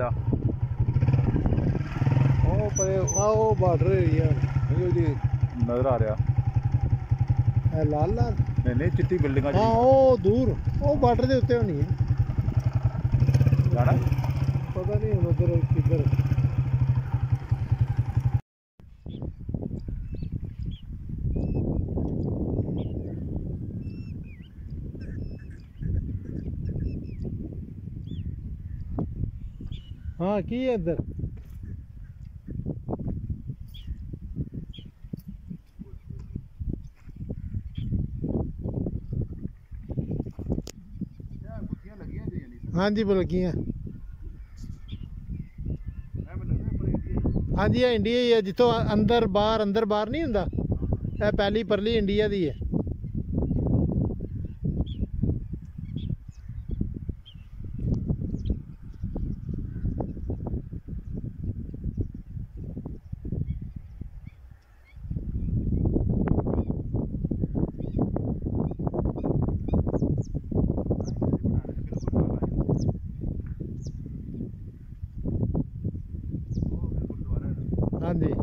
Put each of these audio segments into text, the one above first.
दा वो border area नजर आ रहा लाल लाल नहीं चिट्टी बिल्डिंग हाँ वो दूर वो बॉर्डर के उत्ते होनी है जाना पता नहीं हूँ उधर किधर हाँ की है इधर हाँ जी लगी हैं हाँ जी इंडिया ही है जितों अंदर बाहर नहीं होंदा पहली परली इंडिया दी है हाँ जी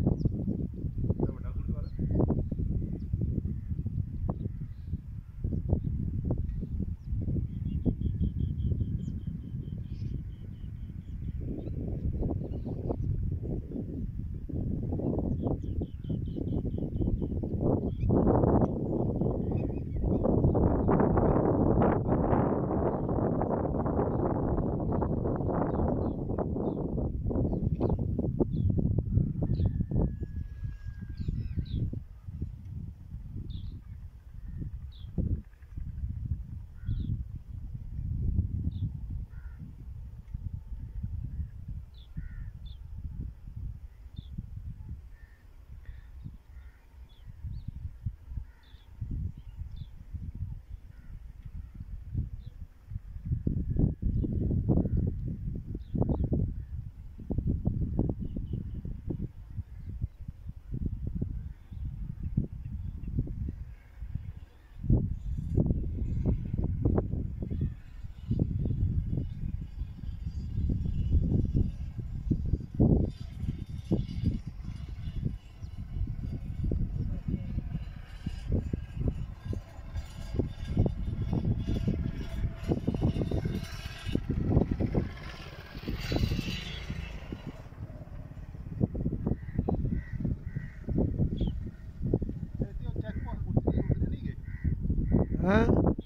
हाँ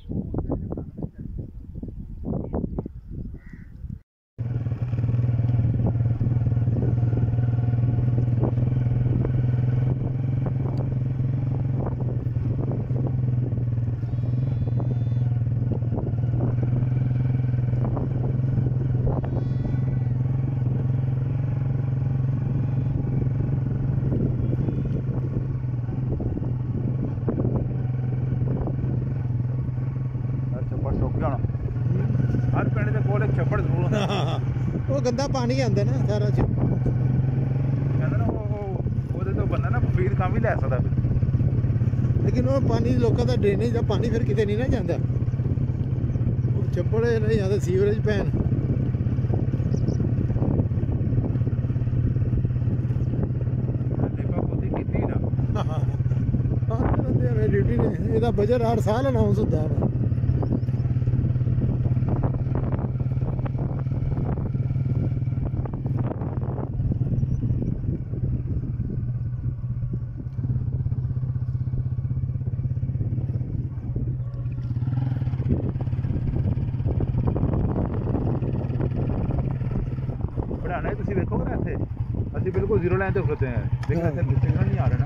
हर पिंड के कोल एक छप्पड़ जरूर होंदा वो गंदा पानी आंदा ना सारा कहंदा ना वो तो बंदा ना फीड काम भी लै सकदा लेकिन वो पानी लोगों का ड्रेनेज का पानी फिर किते नहीं ना जाता छप्पड़ नहीं जाता सीवरेज पैन ड्यूटी ने ਇਹਦਾ ਬਜਟ 8 ਸਾਲ ਅਨਾਉਂਸ ਹੁੰਦਾ ਹੈ बढ़ाना है तुम देखोगे ना इतने असं बिल्कुल जीरो लाइन से खड़ोते हैं लेकिन इतने सिग्नल नहीं आ रहा ना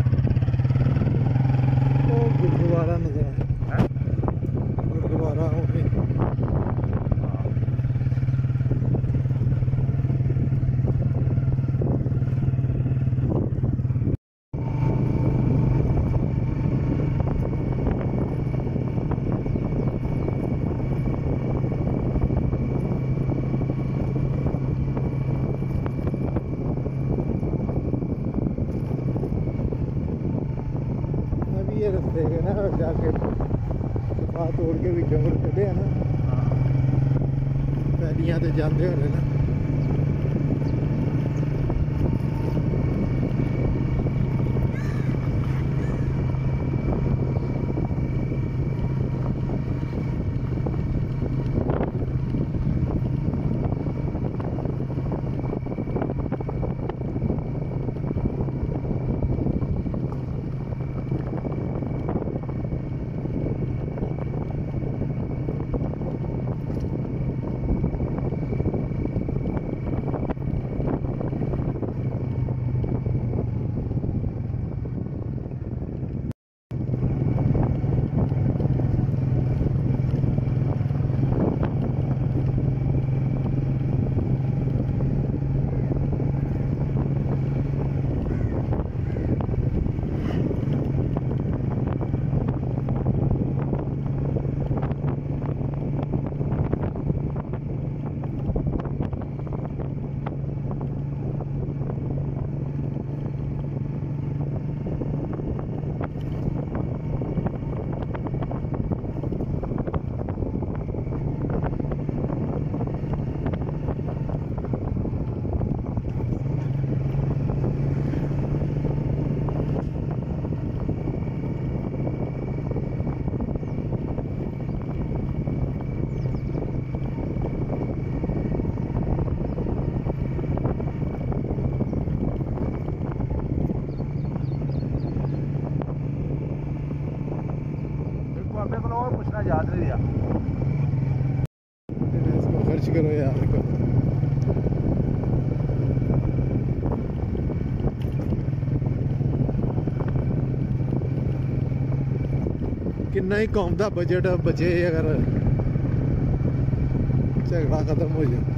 वो गुरुद्वारा नजर है गुरुद्वारा हो गई ये रस्ते के ना जाके बात तोड़ के विचों कढ़े ना पैलियां ते जाते होने ना बाबे को और पूछना याद नहीं रहा। इसको खर्च करो यार को। कितना ही कौम का बजट बचे अगर झगड़ा खत्म हो जाए।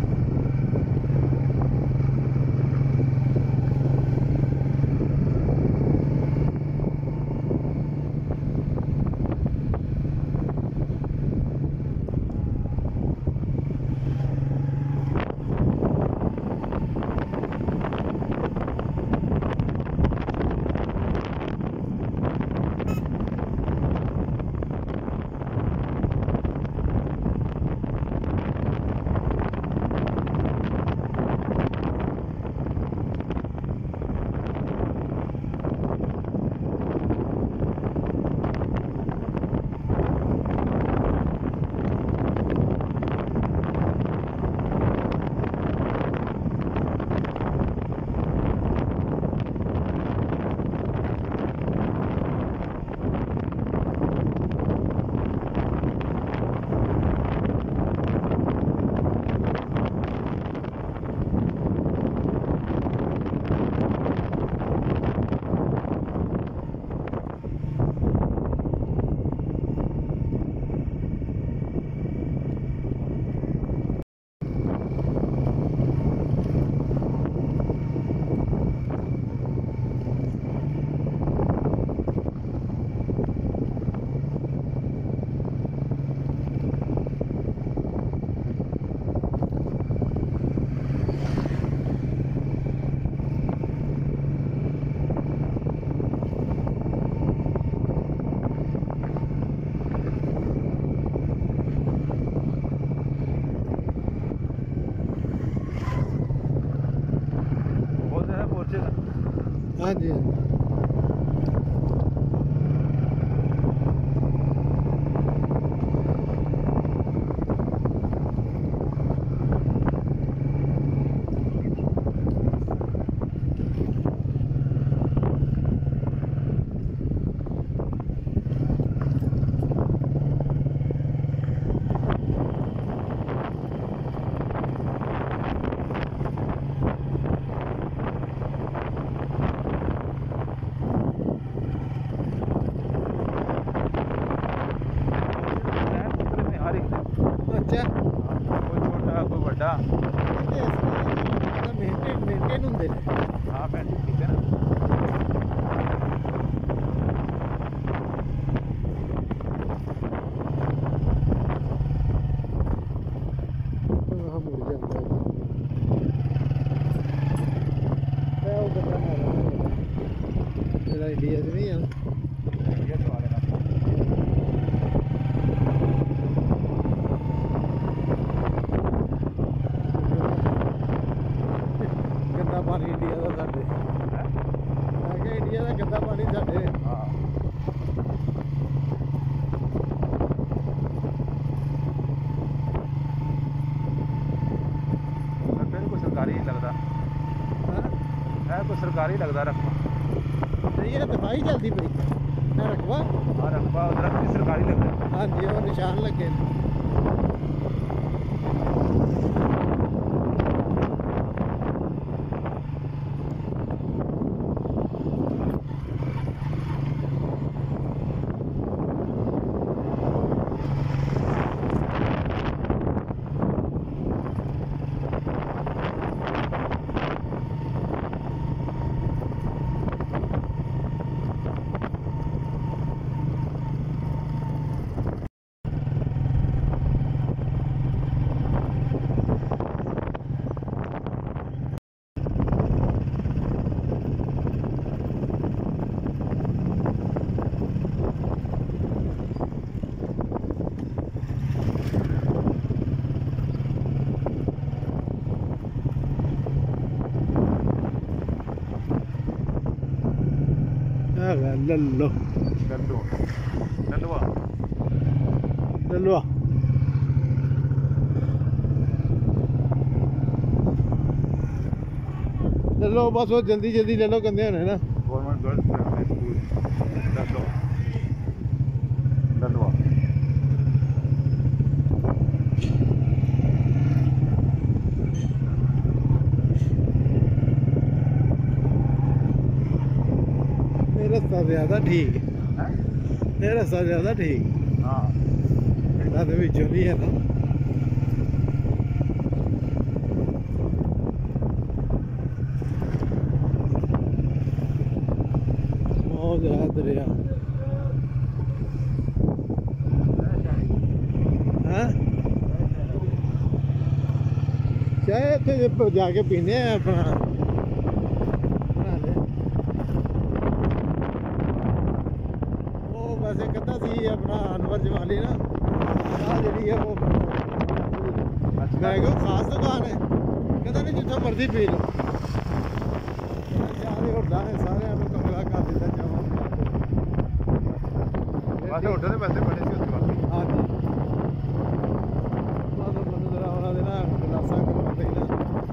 हाँ जी अच्छा कोई छोटा कोई बड़ा। मेंटेन होंगे हाँ पेंटिंग ठीक है ना। मुड़ जाता है इंडिया से नहीं है। ये तो आ रहा है। गंदा पानी इंडिया का साढ़े मैं क्या इंडिया का गंदा पानी साढ़े। हाँ बिल्कुल सरकारी नहीं लगता है। कोई सरकारी लगता रकबा। ये दफाई चलती पई है रकबा। हाँ रकबा दरख्त भी सरकारी लगता। हाँ जी वो निशान लगे लल्लो लल्लू लल्लुआ लल्लुआ ले लो बस वो जल्दी जल्दी ले लो कंधे होने ना। Government girls primary school Lallua. ज़्यादा ठीक हैं? ये रास्ता ज़्यादा ठीक हाँ पिंडा दे विचों नहीं है ना बहुत ज़्यादा दरिया हैं चाहे इत्थे जाके पीने अपना बना ले वैसे कहता सी अपना अनवर जमाली ना जी है वो मैं क्यों खास दुकान है कहता नहीं जितना मर्जी पी लो सारे होटल है सारे कमरा कर दिता जाओ वैसे होटल ਦੇ ਪੈਸੇ ਬੜੇ ਸੀ ਉਸ ਵਾਰ हाँ जी ਮੈਨੂੰ ਜਰਾ ਉਹਨਾਂ ਦੇ ਨਾ ਗਲਾਸਾਂ ਕਰਵਾਉਂਦੇ ਨਾ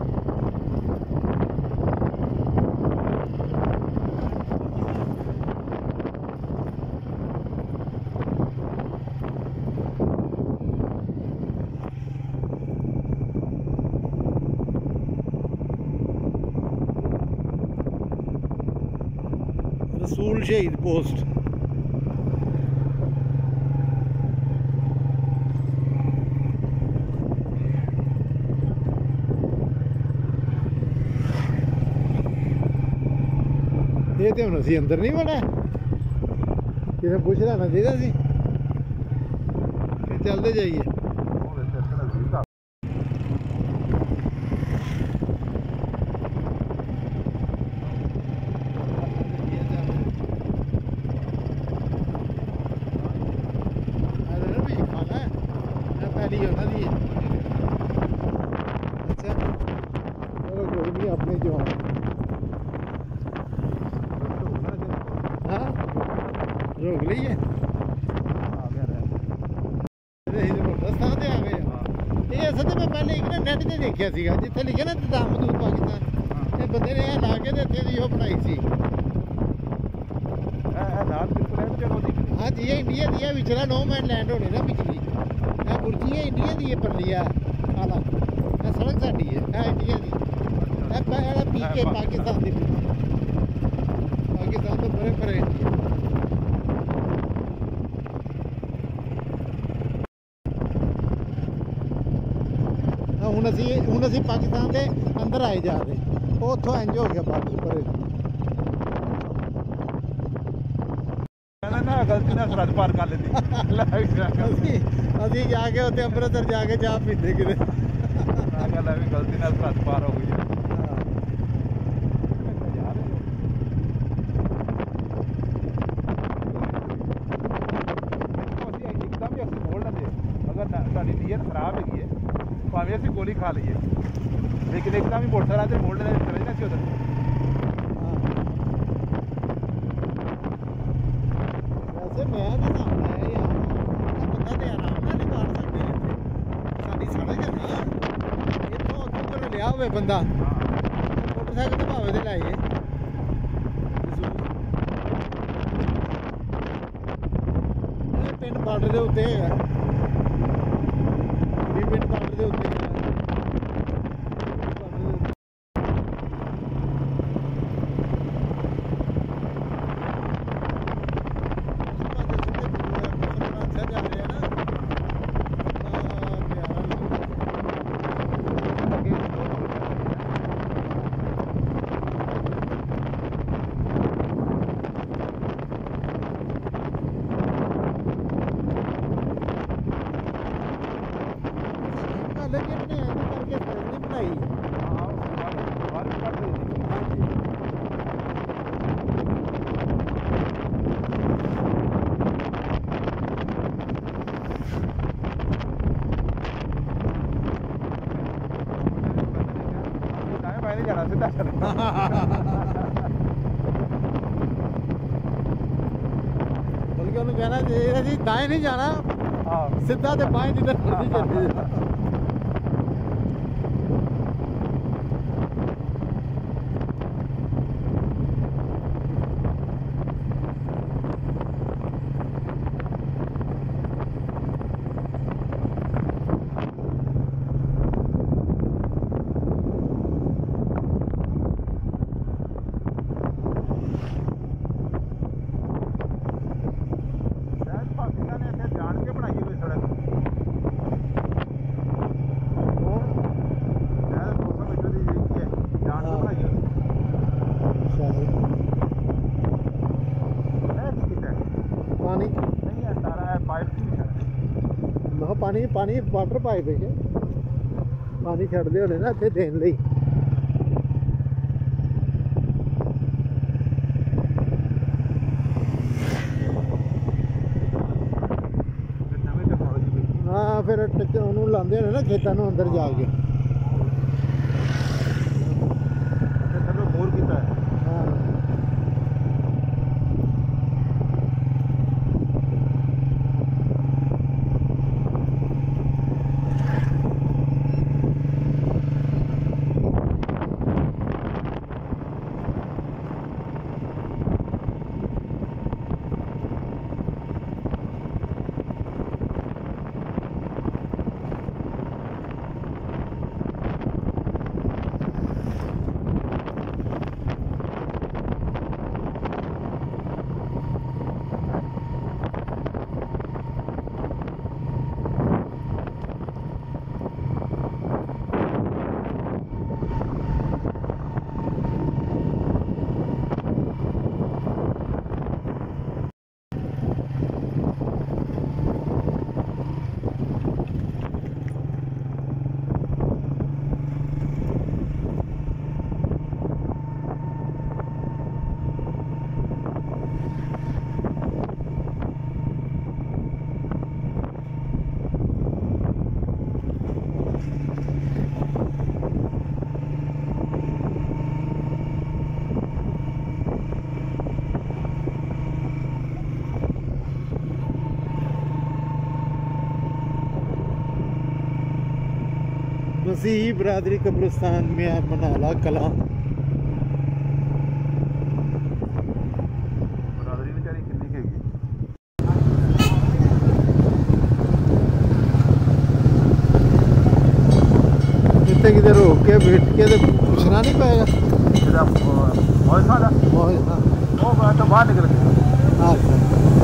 रसूल शहीद पोस्ट ये तो हम असी अंदर नहीं बड़ा किसे पूछ लेना चाहिए सी चलते जाइए अच्छा चलो कोई नहीं अपने जो हाँ रोक लीए स्थान ते आ गए ये असल में पहले एक ना नेट ते देखिया सीगा जिथे लिखा ना दामदूर पाकिस्तान ये बंदे ने ला के ते इत्थे दी ओह बनाई सी हाँ जी ये इंडिया दी है विचला नो मैन लैंड होने ना पिछली ये बुर्जी है इंडिया दी है परली है आला ये सड़क साडी है इंडिया दी ये पहला पीके पाकिस्तान दी पाकिस्तान तो बड़े बड़े इंडिया ਹੁਣ ਅਸੀਂ ਪਾਕਿਸਤਾਨ ਦੇ ਅੰਦਰ ਆਏ ਜਾ ਰਹੇ ਉਹ ਉੱਥੋਂ ਇੰਜ ਹੋ ਗਿਆ ਬਾਰਡਰ ਪਰੇ ਨਾ ਗਲਤੀ ਨਾਲ ਸਰਹੱਦ ਪਾਰ ਕਰ ਲੈਂਦੀ ਅਸੀਂ ਜਾ ਕੇ ਉੱਥੇ ਅੰਮ੍ਰਿਤਸਰ ਜਾ ਕੇ ਚਾਹ ਪੀਂਦੇ ਕਿਤੇ ਆ ਗੱਲ ਹੈ ਵੀ ਗਲਤੀ ਨਾਲ ਸਰਹੱਦ ਪਾਰ ਹੋ ਗਈ ਇੱਕਦਮ ਹੀ ਅਸੀਂ ਮੋੜ ਲੈਂਦੇ ਅਗਰ ਸਾਡੀ ਨੀਅਤ ਖਰਾਬ ਹੈਗੀ ਹੈ ਭਾਵੇਂ ਅਸੀਂ ਗੋਲੀ ਖਾ ਲਈਏ ਲੇਕਿਨ ਇੱਕਦਮ ਹੀ ਮੋਟਰਸਾਈਕਲ ਤੇ ਮੋੜ ਲੈਣਾ ਚਲੇ ਜਾਣਾ ਸੀ ਉਧਰ ਵੈਸੇ ਮੈਂ ਤਾਂ ਸਾਹਮਣੇ ਆਇਆ ਯਾਰ ਬੰਦਾ ਤੇ ਆਰਾਮ ਨਾਲ ਨਹੀਂ ਮਾਰ ਸਕਦੇ ਇੱਥੇ ਸਾਡੀ ਸੜਕ ਹੈ ਨਾ ਇੱਥੋਂ ਉੱਥੋਂ ਕੋਲ ਲਿਆ ਹੋਵੇ ਬੰਦਾ ਮੋਟਰਸਾਈਕਲ ਤੇ ਭਾਵੇਂ ਤੇ ਲਾਈਏ ਇਹ ਪਿੰਡ ਬਾਰਡਰ ਦੇ ਉੱਤੇ ਹੈਗਾ ਵੀ ਪਿੰਡ ਬਾਰਡਰ ਦੇ ਉੱਤੇ लेकिन करके नहीं बनाई जाना सीधा बल्कि उन्हें कहना चाहिए जी दाएं नहीं जाना सीधा तो बाएं जिधर मर्जी चले जाना पानी पानी वाटर पाइप है पानी छड़ते होने ना इतने देने लई हाँ फिर उन्होंने लाते होने ना खेतों में अंदर जाके मसीही बरादरी कब्रिस्तान में है मिन्हाला कलां बरादरी बेचारी कितनी केगी इतने किधर रोक के बैठ के तो पूछना नहीं पाएगा बहुत सारा वो तो बाहर निकल गया अच्छा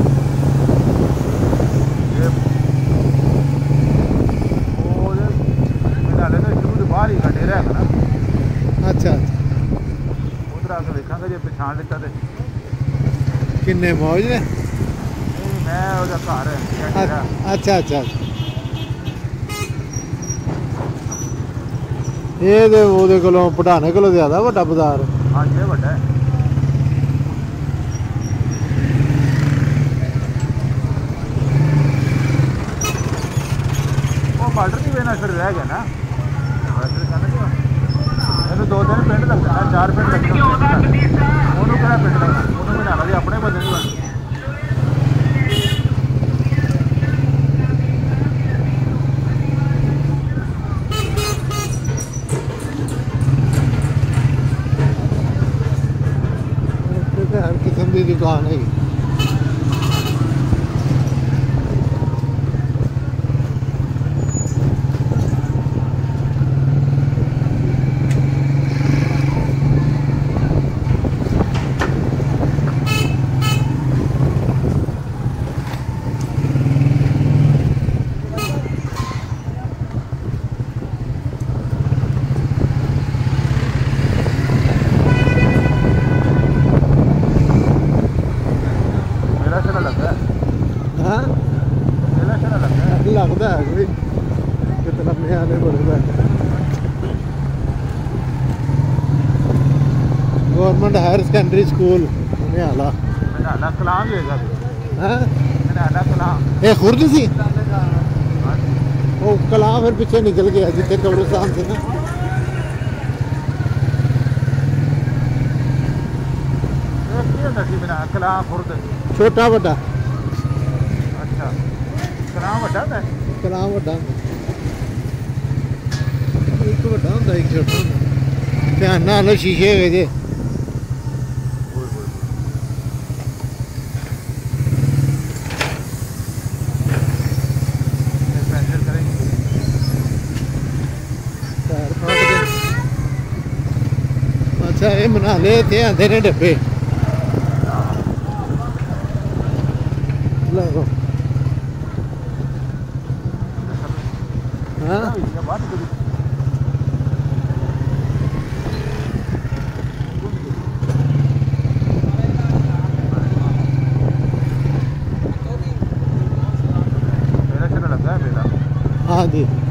बाहर ही डेरा है ना अच्छा उधर आके देखा जो पछाण लिता तो किन्ने मौज ने मैं घर है अच्छा अच्छा ये तो वो कोलों पढ़ाने कोलों ज़्यादा बड़ा बाजार हाँ जी बड़ा है वो बार्डर की वजह फिर रह गया ना दो दिन पिंड लगना 4 पिंड लगना उन्होंने कहना पिंड लगना उन्होंने मिन्हाला जी अपने बंदे नहीं बनते हर किस्म की दुकान है लगता है कोई कितना म्याले बढ़ता है government higher secondary school Myala Kalan भी होगा कलां ये खुर्द सी वो कलां फिर पीछे निकल गया जितने कब्रिस्तान से ना कलां खुर्द छोटा बड़ा अच्छा कलां वड्डा है कलां वड्डा एक वड्डा होंदा एक छोटा होंदा ध्यान नाल शीशे होए जे अच्छा ये मिन्हाले इत्थे आंदे ने डब्बे लो हाँ मेरा लगा है मेरा हाँ जी